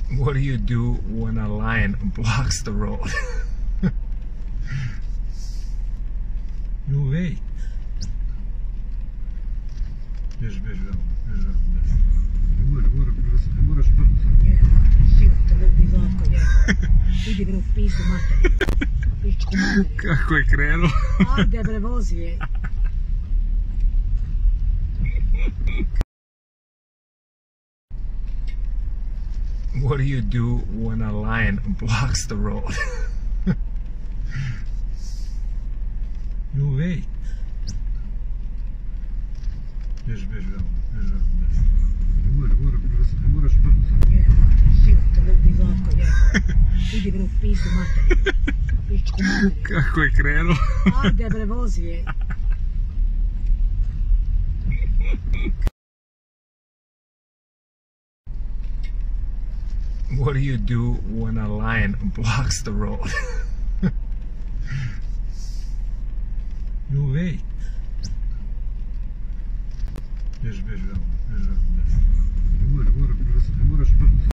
What do you do when a lion blocks the road? You wait. Bierz wiadomo. Moraš brzo. Život, lupi Zlatko, jebo. Idi bre u pisu materi. Pičku materi. Kako je krenuo? Ajde bre, vozi je. What do you do when a lion blocks the road? You wait. Bierz wiadomo. Moraš brzo. Jebo, život, lupi Zlatko, jebo. Idi bre u pisu materi. Pičku materi. Kako je krenuo? Ajde bre, vozi je. What do you do when a lion blocks the road? You wait. Bierz wiadomo. Moraš brzo.